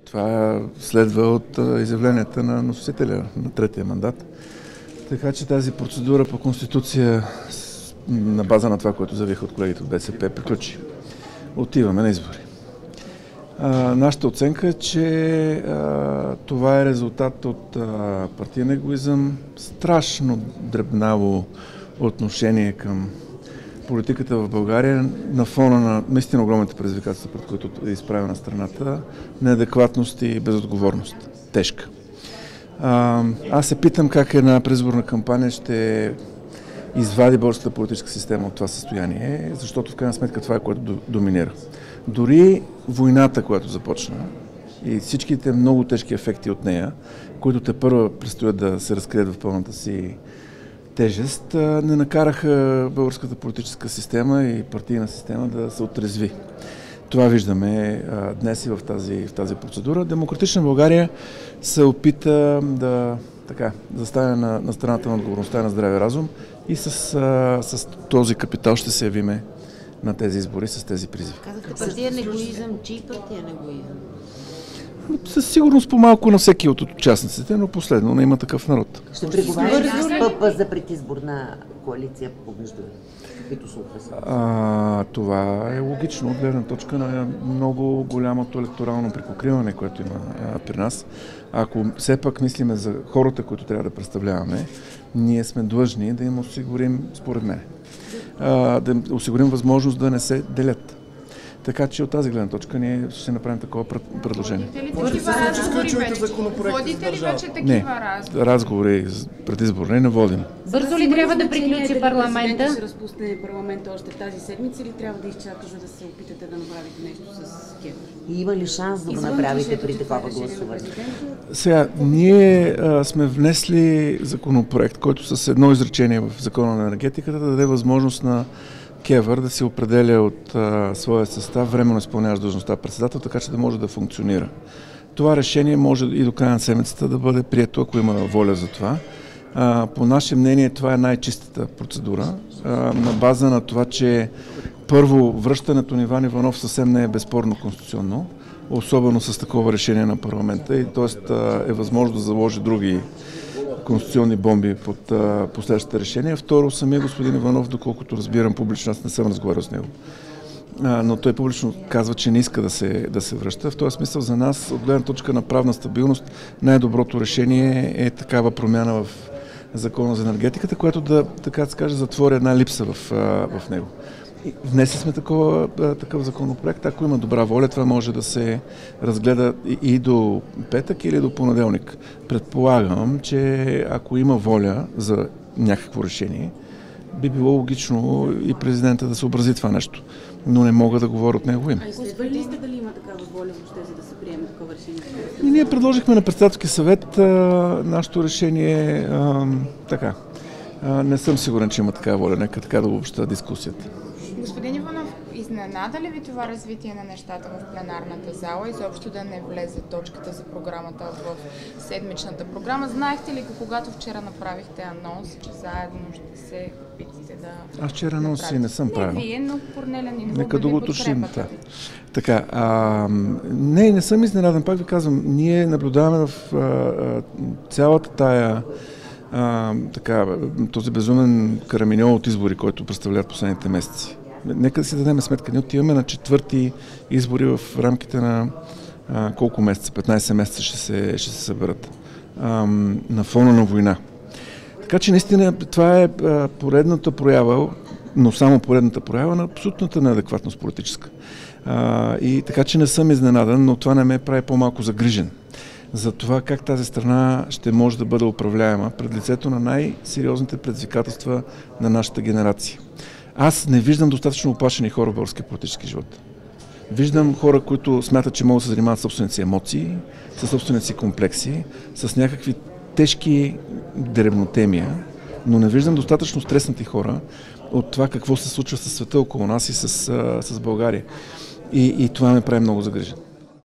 Това следва от изявленията на носителя на третия мандат. Така че тази процедура по Конституция на база на това, което заявиха от колегите от БСП, приключи. Отиваме на избори. Нашата оценка е, че това е резултат от партиен егоизъм, страшно дребнаво отношение към политиката в България на фона на наистина огромните предизвикателства, пред които е изправена страната, неадекватност и безотговорност. Тежка. Аз се питам как една предизборна кампания ще извади българската политическа система от това състояние, защото в крайна сметка това е, което доминира. Дори войната, която започна и всичките много тежки ефекти от нея, които тепърва предстоят да се разкрият в пълната си тежест, не накараха българската политическа система и партийна система да се отрезви. Това виждаме днес и в тази процедура. Демократична България се опита да застане на страната на отговорността и на здравия разум и с този капитал ще се явиме на тези избори с тези призиви. Казахте партиен егоизъм, чий партиен егоизъм? Със сигурност по-малко на всеки от участниците, но последно не Има такъв народ. Ще преговаря ли с ПП за предизборна коалиция помежду ви? Каквито се опасяват? Това е логично от гледна точка на много голямото електорално припокриване, което има при нас. Ако все пак мислиме за хората, които трябва да представляваме, ние сме длъжни да им осигурим, според мен, да им осигурим възможност да не се делят. Така че от тази гледна точка ние ще направим такова предложение. Водите ли вече такива разговори? Разговори предизборни не водим. Бързо ли трябва да приключи парламента? Ще разпусне парламента още тази седмица или трябва да изчака, за да се опитате да направите нещо с КЕВР? И има ли шанс да го направите при такова гласуване? Сега, ние сме внесли законопроект, който с едно изречение в Закона на енергетиката да даде възможност на КЕВР да се определя от своя състав временно изпълняващ длъжността председател, така че да може да функционира. Това решение може и до края на седмицата да бъде прието, ако има воля за това. По наше мнение това е най-чистата процедура, на база на това, че първо връщането на Иван Иванов съвсем не е безспорно конституционно, особено с такова решение на парламента, и т.е. е възможно да заложи други конституционни бомби под последващите решения. Второ, самия господин Иванов, доколкото разбирам публично, аз не съм разговарял с него, но той публично казва, че не иска да се връща. В този смисъл за нас, от гледна точка на правна стабилност, най-доброто решение е такава промяна в Закона за енергетиката, която да, така да се каже, затвори една липса в него. Внесли сме такъв законопроект. Ако има добра воля, това може да се разгледа и до петък или до понеделник. Предполагам, че ако има воля за някакво решение, би било логично и президента да съобрази това нещо. Но не мога да говоря от него име. Изследвали ли сте дали има такава воля въобще, за да се приеме такова решение? И ние предложихме на председателски съвет нашето решение така. Не съм сигурен, че има такава воля. Нека така да обобща дискусията. Господин Иванов, изненада ли ви това развитие на нещата в пленарната зала, изобщо да не влезе точката за програмата в седмичната програма? Знаехте ли, когато вчера направихте анонс, че заедно ще се опитате да... Аз вчера анонс не съм правил. Не вие, но Корнелия Нинова Нека да го уточним. Така, не съм изненадан. Пак ви казвам, ние наблюдаваме в цялата тая този безумен караминьол от избори, който представляват последните месеци. Нека да си дадем сметка. Ние отиваме на четвърти избори в рамките на колко месеца? 15 месеца ще се съберат. На фона на война. Така че наистина това е поредната проява, но само поредната проява на абсолютната неадекватност политическа. И така че не съм изненадан, но това не ме прави по-малко загрижен за това как тази страна ще може да бъде управляема пред лицето на най-сериозните предизвикателства на нашата генерация. Аз не виждам достатъчно оплашени хора в българския политически живот. Виждам хора, които смятат, че могат да се занимават с собствените си емоции, с собствените си комплекси, с някакви тежки дребнотемия, но не виждам достатъчно стреснати хора от това какво се случва със света около нас и с България. И това ме прави много загрижен.